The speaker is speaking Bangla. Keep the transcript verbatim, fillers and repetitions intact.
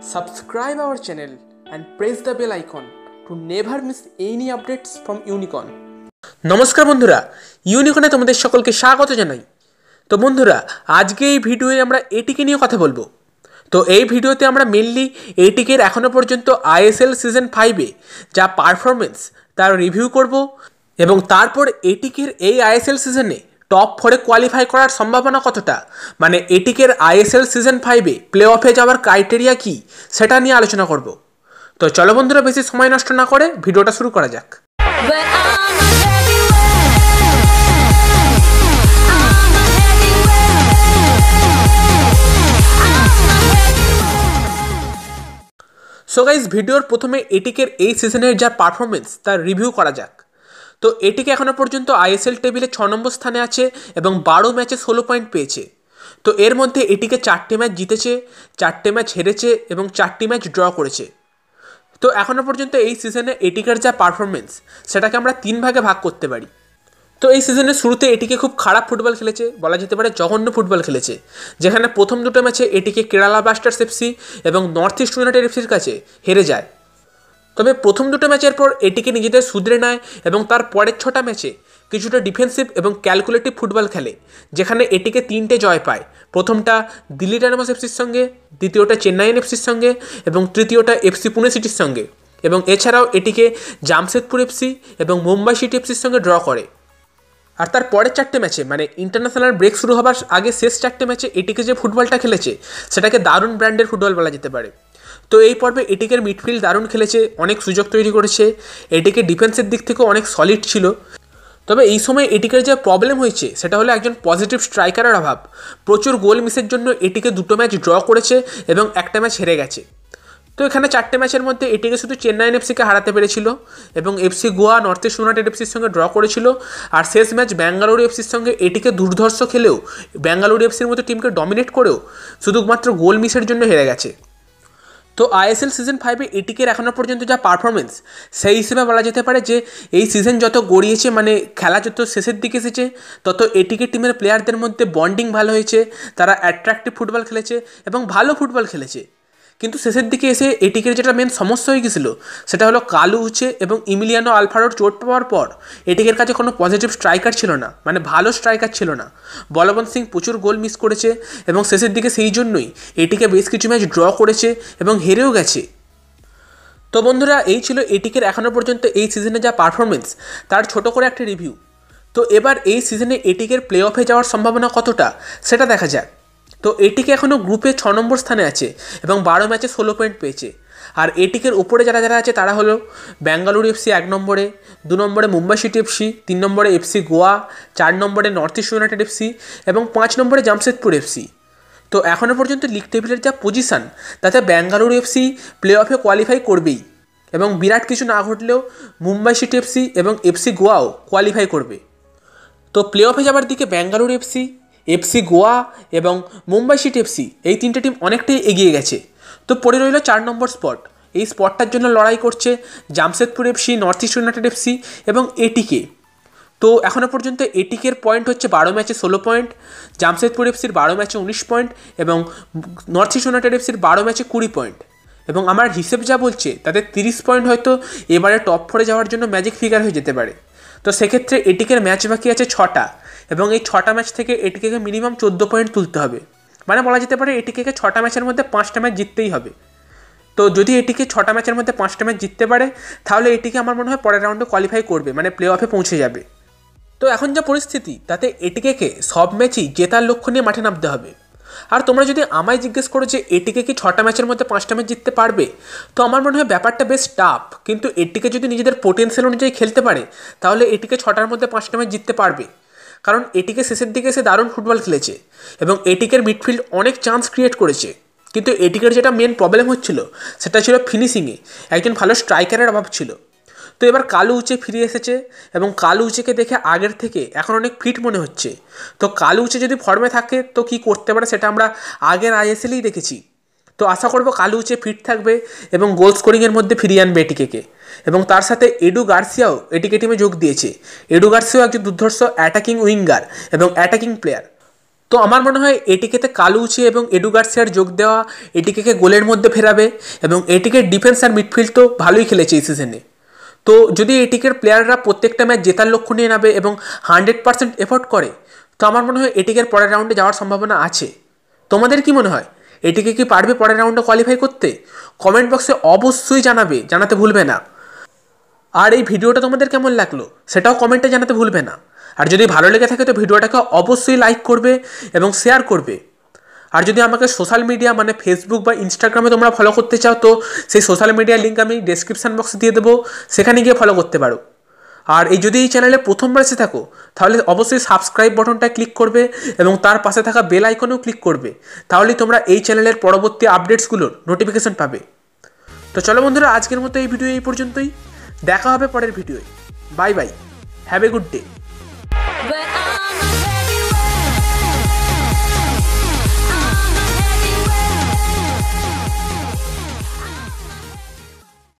Subscribe our channel and press the bell icon to never miss any updates from Unicorn. নমস্কার বন্ধুরা, ইউনিকর্নে তোমাদের সকলকে স্বাগত জানাই। তো বন্ধুরা, আজকে এই ভিডিওয়ে আমরা এটিকে নিয়ে কথা বলবো। তো এই ভিডিওতে আমরা মেনলি এটিকের এখনো পর্যন্ত আইএসএল সিজন ফাইভে যা পারফরমেন্স তার রিভিউ করব এবং তারপর এটিকের এই আইএসএল সিজনে টপ ফোরে কোয়ালিফাই করার সম্ভাবনা কতটা, মানে এটিকের আইএসএল সিজন ফাইভে প্লে অফে যাওয়ার ক্রাইটেরিয়া কী সেটা নিয়ে আলোচনা করব। তো চলো বন্ধুরা, বেশি সময় নষ্ট না করে ভিডিওটা শুরু করা যাক। সো গাইজ, ভিডিওর প্রথমে এটিকের এই সিজনের যা পারফরমেন্স তার রিভিউ করা যাক। তো এটিকে এখনও পর্যন্ত আইএসএল টেবিলে ছ নম্বর স্থানে আছে এবং বারো ম্যাচে ষোলো পয়েন্ট পেয়েছে। তো এর মধ্যে এটিকে চারটে ম্যাচ জিতেছে, চারটে ম্যাচ হেরেছে এবং চারটি ম্যাচ ড্র করেছে। তো এখনও পর্যন্ত এই সিজনে এটিকের যা পারফরমেন্স সেটাকে আমরা তিন ভাগে ভাগ করতে পারি। তো এই সিজনের শুরুতে এটিকে খুব খারাপ ফুটবল খেলেছে, বলা যেতে পারে জঘন্য ফুটবল খেলেছে, যেখানে প্রথম দুটো ম্যাচে এটিকে কেরালা ব্লাস্টার্স এফসি এবং নর্থ ইস্ট ইউনাইটেড এফসির কাছে হেরে যায়। তবে প্রথম দুটো ম্যাচের পর এটিকে নিজেদের শুধরে নেয় এবং তার পরের ছটা ম্যাচে কিছুটা ডিফেন্সিভ এবং ক্যালকুলেটিভ ফুটবল খেলে, যেখানে এটিকে তিনটে জয় পায়। প্রথমটা দিল্লি ডায়নামোস এফসির সঙ্গে, দ্বিতীয়টা চেন্নাইন এফসির সঙ্গে এবং তৃতীয়টা এফসি পুনে সিটির সঙ্গে। এবং এছাড়াও এটিকে জামশেদপুর এফসি এবং মুম্বাই সিটি এফসির সঙ্গে ড্র করে। আর তার পরের চারটে ম্যাচে, মানে ইন্টারন্যাশনাল ব্রেক শুরু হবার আগে শেষ চারটে ম্যাচে এটিকে যে ফুটবলটা খেলেছে সেটাকে দারুণ ব্র্যান্ডের ফুটবল বলা যেতে পারে। তো এই পর্বে এটিকের মিডফিল্ড দারুণ খেলেছে, অনেক সুযোগ তৈরি করেছে, এটিকে ডিফেন্সের দিক থেকেও অনেক সলিড ছিল। তবে এই সময় এটিকের যে প্রবলেম হয়েছে সেটা হলো একজন পজিটিভ স্ট্রাইকারের অভাব। প্রচুর গোল মিসের জন্য এটিকে দুটো ম্যাচ ড্র করেছে এবং একটা ম্যাচ হেরে গেছে। তো এখানে চারটে ম্যাচের মধ্যে এটিকে শুধু চেন্নাইন এফসিকে হারাতে পেরেছিল এবং FC Goa, North East United এফসির সঙ্গে ড্র করেছিল। আর শেষ ম্যাচ বেঙ্গালুরু এফসির সঙ্গে এটিকে দুর্ধর্ষ খেলেও, বেঙ্গালুরু এফসির মতো টিমকে ডমিনেট করেও শুধুমাত্র গোল মিসের জন্য হেরে গেছে। তো আইএসএল সিজন ফাইভে এটিকের এখনও পর্যন্ত যা পারফরমেন্স সেই হিসেবে বলা যেতে পারে যে এই সিজন যত গড়িয়েছে, মানে খেলা যত শেষের দিকে এসেছে, তত এটিকে টিমের প্লেয়ারদের মধ্যে বন্ডিং ভালো হয়েছে, তারা অ্যাট্রাকটিভ ফুটবল খেলেছে এবং ভালো ফুটবল খেলেছে। কিন্তু শেষের দিকে এসে এটিকের যেটা মেন সমস্যা হয়ে গেছিলো সেটা হলো কালু উচে এবং ইমিলিয়ানো আলভারোর চোট পাওয়ার পর এটিকের কাছে কোনো পজিটিভ স্ট্রাইকার ছিল না, মানে ভালো স্ট্রাইকার ছিল না। বলবন্ত সিং প্রচুর গোল মিস করেছে এবং শেষের দিকে সেই জন্যই এটিকে বেশ কিছু ম্যাচ ড্র করেছে এবং হেরেও গেছে। তো বন্ধুরা, এই ছিল এটিকের এখনও পর্যন্ত এই সিজনে যা পারফরমেন্স তার ছোট করে একটা রিভিউ। তো এবার এই সিজনে এটিকের প্লে অফে যাওয়ার সম্ভাবনা কতটা সেটা দেখা যাক। তো এটিকে এখনও গ্রুপে ছ নম্বর স্থানে আছে এবং বারো ম্যাচে ষোলো পয়েন্ট পেয়েছে। আর এটিকের উপরে যারা যারা আছে তারা হলো বেঙ্গালুরু এফসি এক নম্বরে, দু নম্বরে মুম্বাই সিটি এফসি, তিন নম্বরে এফসি গোয়া, চার নম্বরে নর্থ ইস্ট ইউনাইটেড এফসি এবং পাঁচ নম্বরে জামশেদপুর এফসি। তো এখনও পর্যন্ত লিগ টেবিলের যা পজিশান তাতে বেঙ্গালুরু এফসি প্লে অফে কোয়ালিফাই করবেই এবং বিরাট কিছু না ঘটলেও মুম্বাই সিটি এফসি এবং এফসি গোয়াও কোয়ালিফাই করবে। তো প্লে অফে যাওয়ার দিকে বেঙ্গালুরু এফসি, এফসি গোয়া এবং মুম্বাই সিটি এফসি এই তিনটে টিম অনেকটাই এগিয়ে গেছে। তো পড়ে রইল চার নম্বর স্পট। এই স্পটটার জন্য লড়াই করছে Jamshedpur FC, North East United FC এবং এটিকে। তো এখনও পর্যন্ত এটিকের পয়েন্ট হচ্ছে বারো ম্যাচে ষোলো পয়েন্ট, জামশেদপুর এফসির বারো ম্যাচে উনিশ পয়েন্ট এবং নর্থ ইস্ট ইউনাইটেড এফসির বারো ম্যাচে কুড়ি পয়েন্ট। এবং আমার হিসেব যা বলছে তাদের তিরিশ পয়েন্ট হয়তো এবারে টপ ফোরে যাওয়ার জন্য ম্যাজিক ফিগার হয়ে যেতে পারে। তো সেক্ষেত্রে এটিকের ম্যাচ বাকি আছে ছটা এবং এই ছটা ম্যাচ থেকে এটিকে মিনিমাম চোদ্দো পয়েন্ট তুলতে হবে। মানে বলা যেতে পারে এটিকে ছটা ম্যাচের মধ্যে পাঁচটা ম্যাচ জিততেই হবে। তো যদি এটিকে ছটা ম্যাচের মধ্যে পাঁচটা ম্যাচ জিততে পারে তাহলে এটিকে আমার মনে হয় পরের রাউন্ডে কোয়ালিফাই করবে, মানে প্লে অফে পৌঁছে যাবে। তো এখন যা পরিস্থিতি তাতে এটিকে সব ম্যাচই জেতার লক্ষ্য নিয়ে মাঠে নামতে হবে। আর তোমরা যদি আমায় জিজ্ঞেস করো যে এটিকে কি ছটা ম্যাচের মধ্যে পাঁচটা ম্যাচ জিততে পারবে, তো আমার মনে হয় ব্যাপারটা বেশ টাফ। কিন্তু এটিকে যদি নিজেদের পোটেনশিয়াল অনুযায়ী খেলতে পারে তাহলে এটিকে ছটার মধ্যে পাঁচটা ম্যাচ জিততে পারবে। কারণ এটিকে শেষের দিকে এসে দারুণ ফুটবল খেলেছে এবং এটিকের মিডফিল্ড অনেক চান্স ক্রিয়েট করেছে। কিন্তু এটিকের যেটা মেন প্রবলেম হচ্ছিল সেটা ছিল ফিনিশিংয়ে, একজন ভালো স্ট্রাইকারের অভাব ছিল। তো এবার কালু উচে ফিরে এসেছে এবং কালু উচেকে দেখে আগের থেকে এখন অনেক ফিট মনে হচ্ছে। তো কালু উচে যদি ফর্মে থাকে তো কী করতে পারে সেটা আমরা আগের আইএসএলেই দেখেছি। তো আশা করব কালু উচে ফিট থাকবে এবং গোল স্কোরিংয়ের মধ্যে ফিরিয়ে আনবে এটিকে। এবং তার সাথে এডু গার্সিয়াও এটিকে টিমে যোগ দিয়েছে। এডু গার্সিয়াও একজন দুর্ধর্ষ অ্যাটাকিং উইঙ্গার এবং অ্যাটাকিং প্লেয়ার। তো আমার মনে হয় এটিকেতে কালুচি এবং এডু গার্সিয়ার যোগ দেওয়া এটিকে গোলের মধ্যে ফেরাবে এবং এটিকে ডিফেন্স আর মিডফিল্ড তো ভালোই খেলেছে এই সিজনে। তো যদি এটিকের প্লেয়াররা প্রত্যেকটা ম্যাচ জেতার লক্ষ্য নিয়ে নেবে এবং হান্ড্রেড পার্সেন্ট এফোর্ট করে, তো আমার মনে হয় এটিকের পরের রাউন্ডে যাওয়ার সম্ভাবনা আছে। তোমাদের কি মনে হয়, এটিকে কি পারবে পরের রাউন্ডে কোয়ালিফাই করতে? কমেন্ট বক্সে অবশ্যই জানাবে, জানাতে ভুলবে না। আর এই ভিডিওটা তোমাদের কেমন লাগলো সেটাও কমেন্টে জানাতে ভুলবে না। আর যদি ভালো লেগে থাকে তো ভিডিওটাকে অবশ্যই লাইক করবে এবং শেয়ার করবে। আর যদি আমাকে সোশ্যাল মিডিয়া মানে ফেসবুক বা ইনস্টাগ্রামে তোমরা ফলো করতে চাও, তো সেই সোশ্যাল মিডিয়ার লিঙ্ক আমি ডেসক্রিপশান বক্সে দিয়ে দেবো, সেখানে গিয়ে ফলো করতে পারো। আর এই যদি এই চ্যানেলে প্রথমবার এসে থাকো তাহলে অবশ্যই সাবস্ক্রাইব বাটনটা ক্লিক করবে এবং তার পাশে থাকা বেল আইকনেও ক্লিক করবে, তাহলেই তোমরা এই চ্যানেলের পরবর্তী আপডেটসগুলোর নোটিফিকেশন পাবে। তো চলো বন্ধুরা, আজকের মতো এই ভিডিও এই পর্যন্তই। দেখা হবে পরের ভিডিওয়। Bye bye, have a good day.